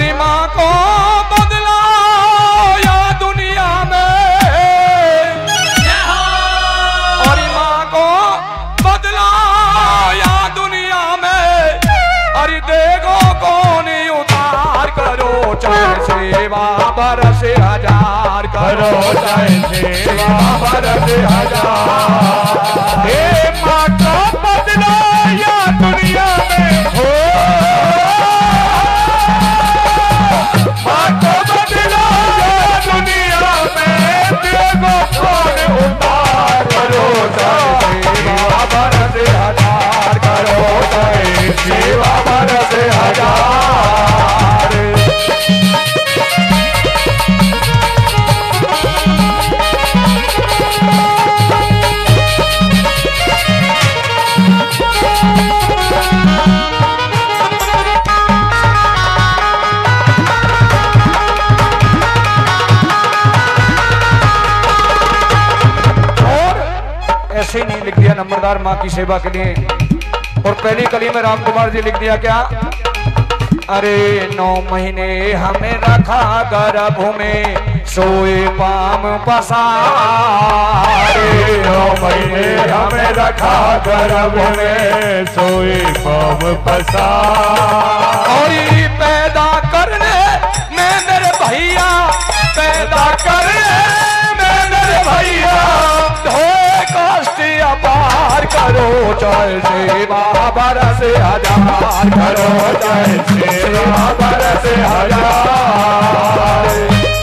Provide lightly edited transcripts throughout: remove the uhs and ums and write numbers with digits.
माँ को बदला या दुनिया में, और माँ को बदला या दुनिया में। अरे देखो कौन उतार करो चाहे सेवा बरस हजार, करो चाहे सेवा बरस हजार। हे माँ को बदला या दुनिया में हो, माँ को बदला या दुनिया में। देखो कौन उतार करो चाहे सेवा बरस हजार, करो चाहे सेवा बरस हजार। ऐसे नहीं लिख दिया नंबरदार माँ की सेवा के लिए। और पहली कली में राम कुमार जी लिख दिया क्या? अरे 9 महीने हमें रखा गर्भ में, सोए पाम पसारे। 9 महीने हमें रखा गर्भ में, सोए पाम पसारे। और पैदा करने में मेरे भैया, पैदा करने में मेरे भैया, अपार करो चाहे सेवा बरस हजार, करो चाहे सेवा बरस हजार।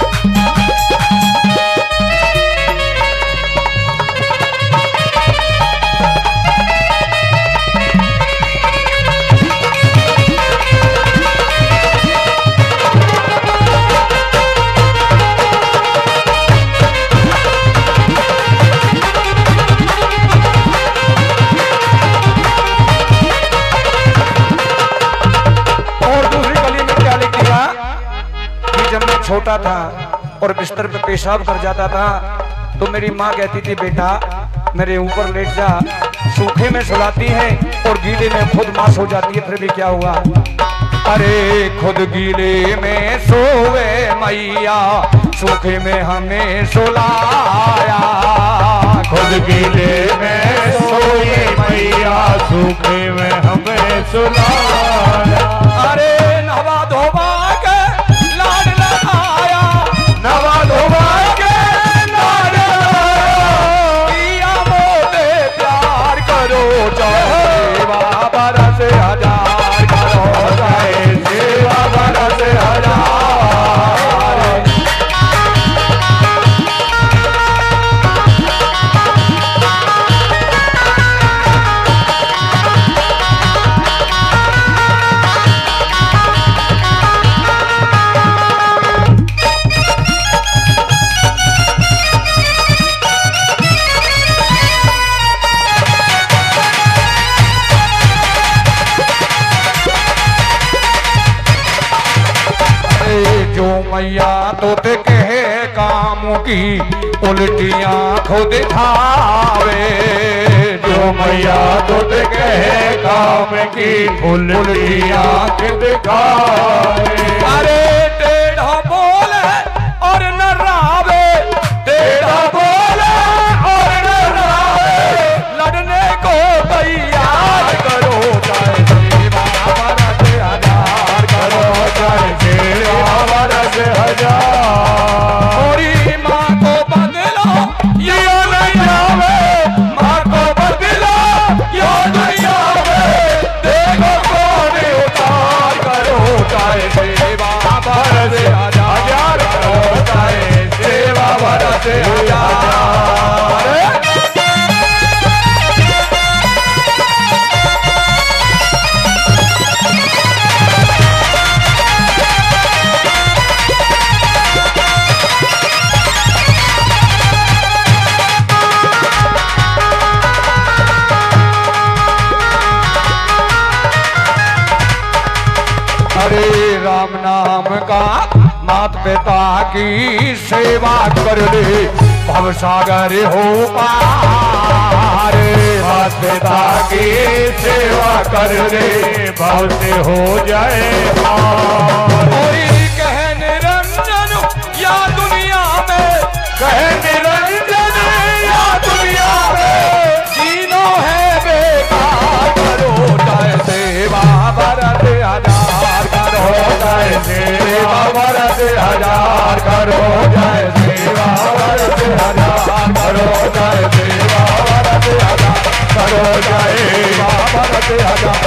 छोटा था और बिस्तर पे पेशाब कर जाता था तो मेरी माँ कहती थी बेटा मेरे ऊपर लेट जा, सूखे में सुलाती है और गीले में खुद मांस हो जाती है। फिर भी क्या हुआ? अरे खुद गीले में सोवे मैया, सूखे में हमें सुलाया। खुद गीले में सोए मैया, सूखे में हमें सुलाया। अरे नवा धोबा के लाड लगाया, नवा धोबा के लाड लगाया। मोदे प्यार करो चाहे सेवा बरस हजार, करो चाहे सेवा बरस हजार। मैया तो ते कहे काम की उल्टियां खुद खावे। जो मैया तो ते कहे काम की उल्टियां खुद खावे। अरे टेढ़ा बोले और न रावे, टेढ़ा बोले और न रावे। लड़ने को तैयार करो चाहे सेवा बरस हजार, करो चाहे सेवा बरस हजार। और माँ को बदलो ये नहीं आवे, माँ को बदलो ये नहीं आवे। देखो कौन उतार करो चाहे सेवा बरस हजार, करो चाहे सेवा बरस हजार। अरे राम नाम का मात पिता की सेवा कर ले, भवसागर हो पार। मात पिता की सेवा कर ले, भव से हो जाए पार। हजार करो जय सेवा वर्ष हजार करो जय सेवा वर्ष हजार करो जय सेवा वर्ष हजार